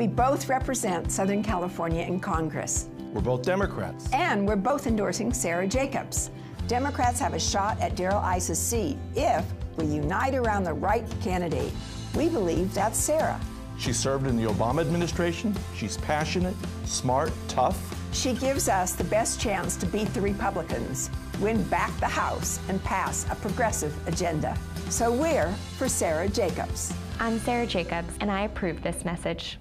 We both represent Southern California in Congress. We're both Democrats. And we're both endorsing Sara Jacobs. Democrats have a shot at Darrell Issa's seat if we unite around the right candidate. We believe that's Sara. She served in the Obama administration. She's passionate, smart, tough. She gives us the best chance to beat the Republicans, win back the House, and pass a progressive agenda. So we're for Sara Jacobs. I'm Sara Jacobs, and I approve this message.